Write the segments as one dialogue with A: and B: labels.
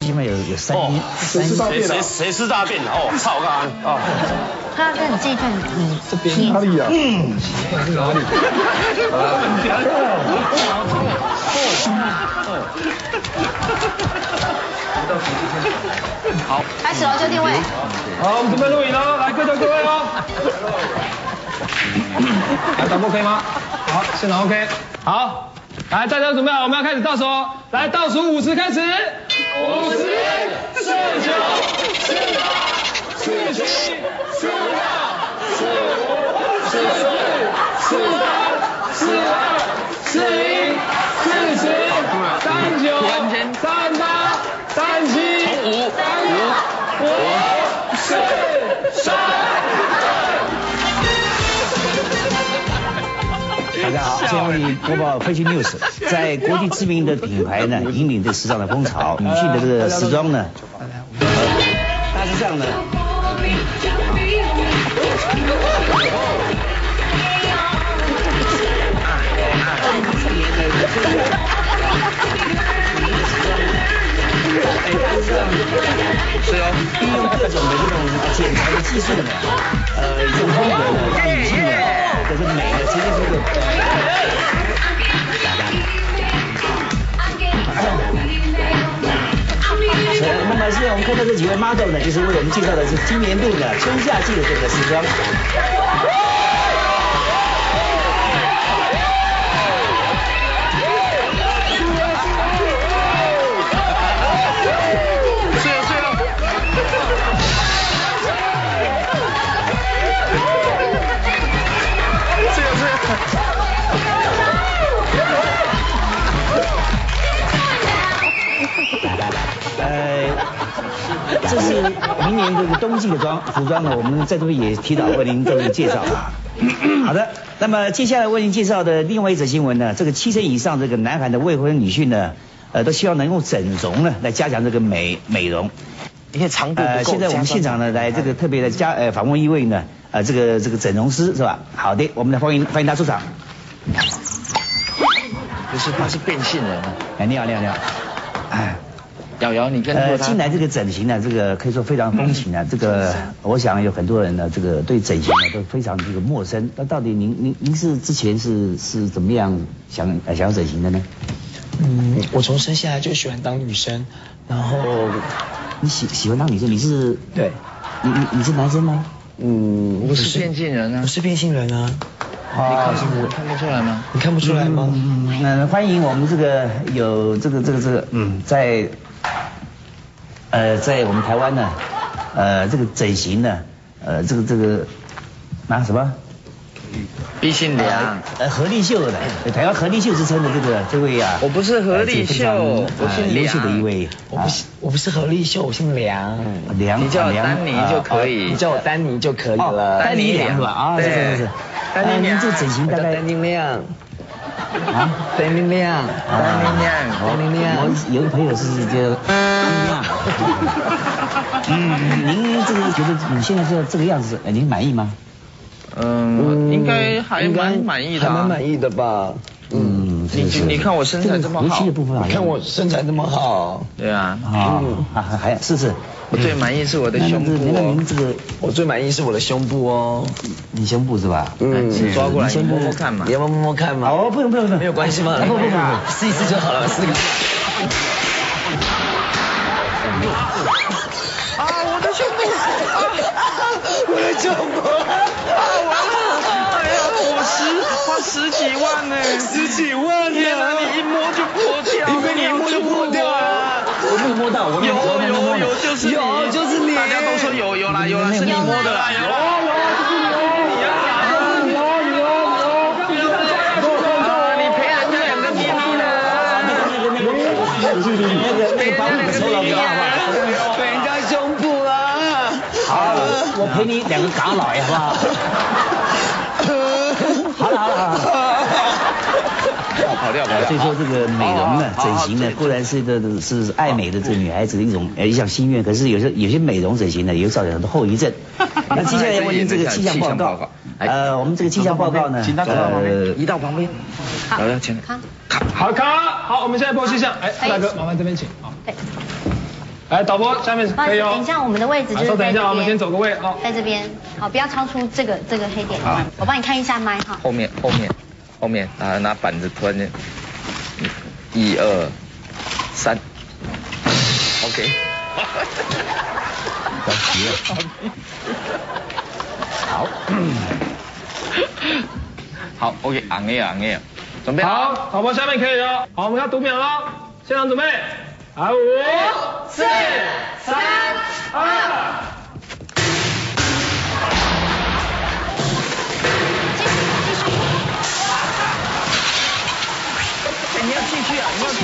A: 起码有3斤。
B: 谁吃大便了？哦，操干啊！
C: 他跟你这一段你
D: 这边哪里啊？是哪里？
C: 好，开始了，就定位。
D: 好，我们准备录影了，来各就各位哦。来，导播可以吗？好，现场 OK。好，来，大家准备好，我们要开始倒数哦。来，倒数50开始。50、49、48、47、48、48、45、46、47、48、42、41、40、39、38、37、35、5、4、3。
A: 大家好，先为你播报飞行 news。在国际知名的品牌呢，引领这时尚的风潮，女性的这个时装呢，大致上呢。是哦，利用各种的这种剪裁的技术呢，这种风格呢，让女性呢，这个美呢，呈现出个那么现在我们看到这几位 model 呢，就是为我们介绍的是今年度的春夏季的这个时装。这是明年这个冬季的服装呢，我们在这边也提早为您做一个介绍啊。好的，那么接下来为您介绍的另外一则新闻呢，这个70以上这个南韩的未婚女性呢，都希望能用整容呢来加强这个美容。
E: 因为长度不够。
A: 现在我们现场呢来这个特别的访问一位呢，这个整容师是吧？好的，我们来欢迎他出场。
E: 不是，他是变性人。
A: 哎，你好。哎。
E: 瑶瑶，你跟
A: 近来这个整形呢，这个可以说非常风行啊。这个我想有很多人呢，这个对整形呢都非常这个陌生。那到底您是之前是怎么样想要整形的呢？
F: 我从生下来就喜欢当女生，然后
A: 你喜欢当女生？你是
F: 对，
A: 你是男生吗？
E: 我是变性人啊，
F: 我是变性人啊。
E: 你看不出来吗？
F: 你看不出来吗？
A: 欢迎我们这个有这个在我们台湾呢，这个整形呢，这个拿什么？
E: 毕姓梁。
A: 何立秀的，台湾何立秀之称的这位啊。
E: 我不是何立秀，我姓梁。
A: 优秀的一位。
F: 我不是何立秀，我姓梁。
A: 梁。
E: 你叫我丹尼就可以。
F: 你叫我丹尼就可以了。
A: 丹尼梁是吧？啊，是。
F: 丹尼梁。
A: 这整形大概。
F: 丹尼亮。
A: 啊，
F: 丹尼亮。
A: 我有个朋友是叫丹尼亮。您这个觉得你现在这个样子，您满意吗？
E: 应该还蛮满意的，
F: 还蛮满意的吧。
E: 你看我身材这么好，
F: 你看我身材这么好。
E: 对啊。
A: 还是。
E: 我最满意是我的胸部。
A: 那您这个，
F: 我最满意是我的胸部哦。
A: 你胸部是吧？
E: 你抓过来，你摸摸看嘛。
F: 你要摸摸看吗？
A: 哦，不用，
F: 没有关系吗？不，试一试就好了，试一个。
E: 我的胸部！
F: 我的胸部！
E: 完了！哎呀，我花10几万呢！10几万！天哪，你一摸就破掉！
F: 因为你一摸就破掉了。
A: 我没有摸到，
E: 有，就是你！大家都说有啦，是你摸的啦！有，你赔人家2个秘密了！
A: 那个保姆酬劳给他好不好？
F: 赔人家胸部啦！
A: 好，我赔你2个港老爷好不好？好了。跑掉。所以说这个美容呢、整形呢，固然是爱美的这个女孩子的一项心愿，可是有些美容整形呢，也会造成很多后遗症。那接下来问您这个气象报告，我们这个气象报告呢，
E: 请到旁边，移到旁边。好的，请。
D: 好，我们现在报气象。大哥，麻烦这边请。 来，导播下面可以哦。
C: 等一下，我们的位置就是
D: 稍等一下，我们先走个位哦。
C: 在这边，好，不要超出这个黑点。好，我帮你看一下麦哈。
E: 后面，拿板子突然间，1、2、3 ，OK。
A: 着急了。好。
E: 好 ，OK， 昂 A， 准备
D: 好，导播下面可以哦。好，我们要读秒了，现场准备。来，5、4、3、2。
E: 你要继续啊！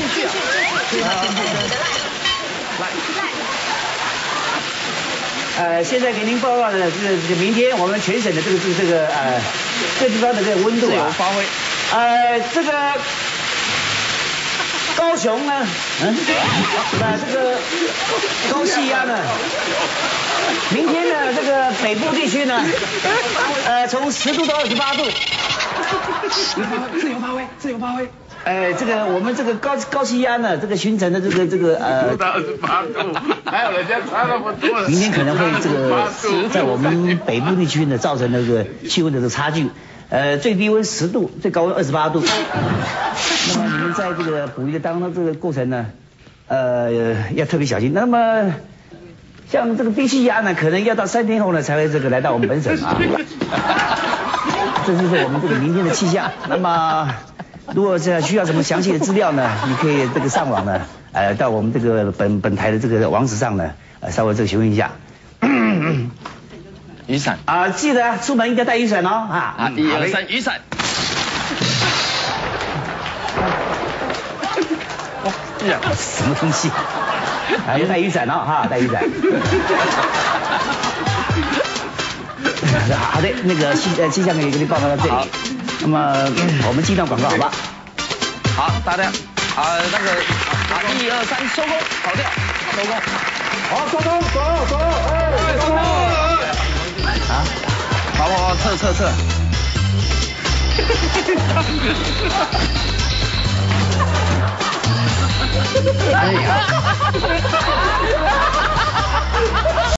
A: 现在给您报告的是明天我们全省的这个各地方的这个温度啊，
E: 自由发挥。
A: 这个高雄呢，这个高气压呢，明天呢这个北部地区呢，从10度到28度。
D: 自由发挥。
A: 这个我们这个高气压呢，这个形成的这个
B: 到28度，还有人家差那么多。
A: 明天可能会这个在我们北部地区呢，造成那个气温的这个差距。最低温10度，最高温28度。那么你们在这个捕鱼的当中这个过程呢，要特别小心。那么像这个低气压呢，可能要到3天后呢才会这个来到我们本省啊。这就是我们这个明天的气象。那么如果是需要什么详细的资料呢，你可以这个上网呢，到我们这个本台的这个网址上呢，稍微这个询问一下。
E: 雨伞
A: 啊，记得出门一定要带雨伞哦啊
E: ！1、2、3，雨伞。
A: 什么东西？要带雨伞哦哈，带雨伞。好的，那个气象可以给你报告到这里。那么我们进段广告好吧？
E: 好，大家那个1、2、3，收工，跑掉，收工。
D: 好，收工，走，收工。
A: 啊，
E: 跑，撤。哎呀！